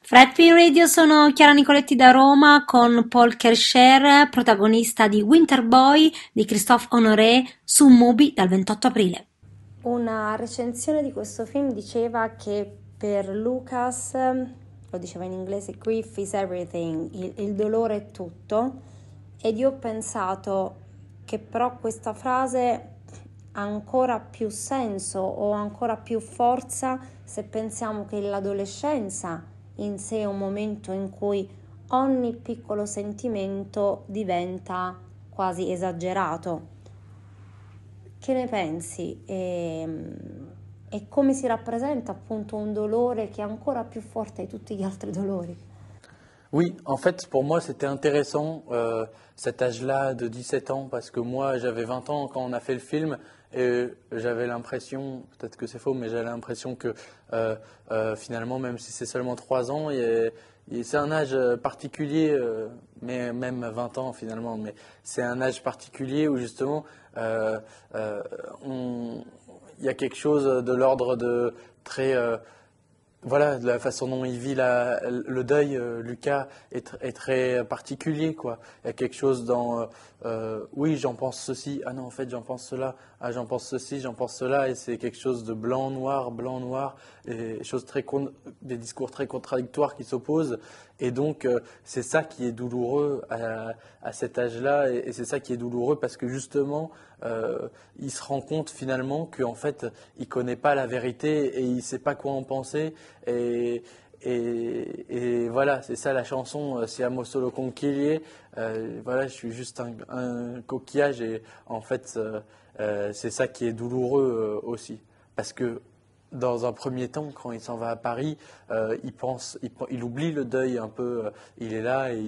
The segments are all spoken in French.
Fred Pin Radio, sono Chiara Nicoletti da Roma con Paul Kerscher, protagonista di Winter Boy di Christophe Honoré su Mubi dal 28 aprile. Una recensione di questo film diceva che per Lucas, lo diceva in inglese, grief is everything, il dolore è tutto, ed io ho pensato che però questa frase ha ancora più senso o ancora più forza se pensiamo che l'adolescenza in sé è un momento in cui ogni piccolo sentimento diventa quasi esagerato. Che ne pensi? E come si rappresenta appunto un dolore che è ancora più forte di tutti gli altri dolori? Oui, en fait, pour moi, c'était intéressant cet âge-là de 17 ans, parce que moi, j'avais 20 ans quand on a fait le film, et j'avais l'impression, peut-être que c'est faux, mais j'avais l'impression que finalement, même si c'est seulement 3 ans, c'est un âge particulier, mais même 20 ans finalement, mais c'est un âge particulier où justement, il y a quelque chose de l'ordre de très... voilà, de la façon dont il vit le deuil, Lucas, est très particulier, quoi. Il y a quelque chose dans, oui, j'en pense ceci, ah non, en fait, j'en pense cela, ah, j'en pense ceci, j'en pense cela, et c'est quelque chose de blanc, noir, et des discours très contradictoires qui s'opposent, et donc, c'est ça qui est douloureux à cet âge-là, et c'est ça qui est douloureux parce que justement, il se rend compte finalement qu'en fait, il connaît pas la vérité et il sait pas quoi en penser. Et, et voilà, c'est ça la chanson, Siamo solo conchiglie. Voilà, je suis juste un coquillage et en fait, c'est ça qui est douloureux aussi. Parce que dans un premier temps, quand il s'en va à Paris, il oublie le deuil un peu. Il est là et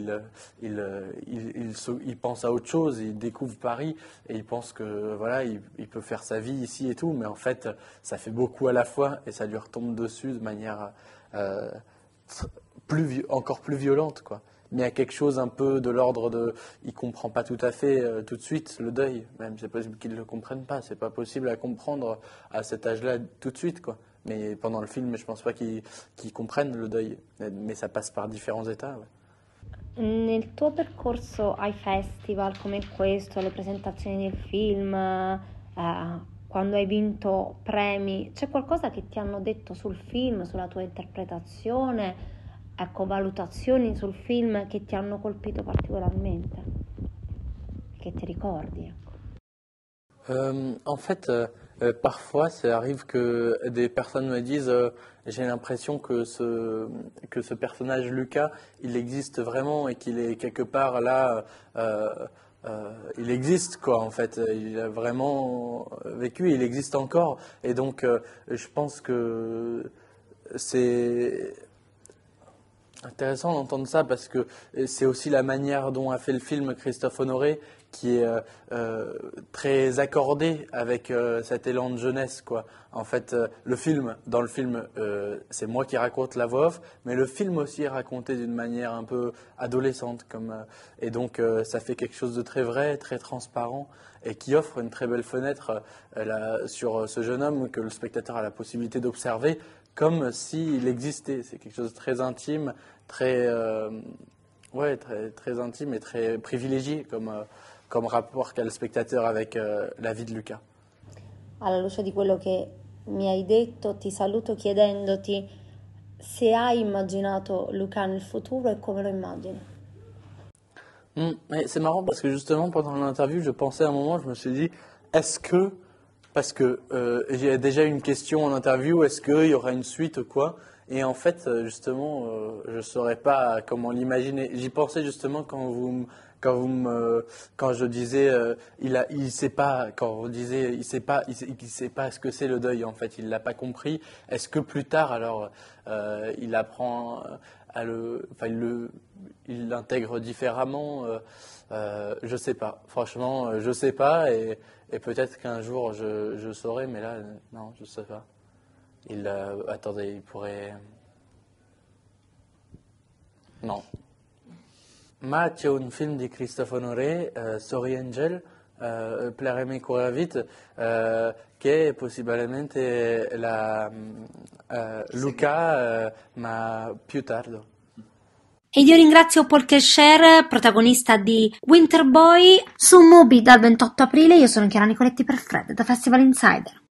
il pense à autre chose. Il découvre Paris et il pense que voilà, il peut faire sa vie ici et tout. Mais en fait, ça fait beaucoup à la fois et ça lui retombe dessus de manière euh, encore plus violente, quoi. Mais il y a quelque chose un peu de l'ordre de, il comprend pas tout à fait tout de suite le deuil. Même c'est possible qu'il ne le comprenne pas. C'est pas possible à comprendre à cet âge-là tout de suite, quoi. Mais pendant le film, je pense pas qu'ils comprennent le deuil. Mais ça passe par différents états. Ouais. Nel tuo percorso ai festival come questo, alle presentazioni del film, quando hai vinto premi, c'è qualcosa che ti hanno detto sul film, sulla tua interpretazione, ecco, valutazioni sul film che ti hanno colpito particolarmente, che ti ricordi, ecco. En fait, parfois, ça arrive que des personnes me disent j'ai l'impression que ce personnage Lucas, il existe vraiment et qu'il est quelque part là, il existe quoi en fait, il a vraiment vécu, il existe encore et donc je pense que c'est intéressant d'entendre ça parce que c'est aussi la manière dont a fait le film Christophe Honoré qui est très accordé avec cet élan de jeunesse, quoi. En fait, dans le film, c'est moi qui raconte la voix off, mais le film aussi est raconté d'une manière un peu adolescente, et donc ça fait quelque chose de très vrai, très transparent, et qui offre une très belle fenêtre sur ce jeune homme que le spectateur a la possibilité d'observer comme s'il existait. C'est quelque chose de très intime, très, ouais, très intime et très privilégié comme rapport qu'a le spettatore avec la vie di Luca. Alla luce di quello che mi hai detto, ti saluto chiedendoti se hai immaginato Luca nel futuro e come lo immagini. C'est marrant parce que justement pendant l'interview, je pensais à un moment, je me suis dit, est-ce que, parce que j'ai déjà eu une question en interview, est-ce qu'il y aura une suite ou quoi? Et en fait, justement, je ne saurais pas comment l'imaginer. J'y pensais justement quand je disais, il sait pas, quand vous disiez, il sait pas ce que c'est le deuil. En fait, il l'a pas compris. Est-ce que plus tard, alors, il apprend enfin, il l'intègre différemment? Je sais pas. Franchement, je sais pas. Et peut-être qu'un jour je saurai, mais là, non, je sais pas. Attendez, il pourrait. No. Ma c'è un film di Christophe Honoré, Story Angel, per aimer courir vite, che possibilmente Luca, ma più tardi. Ed io ringrazio Paul Kesher, protagonista di Winter Boy, su Mubi dal 28 aprile. Io sono Chiara Nicoletti per Fred, da Festival Insider.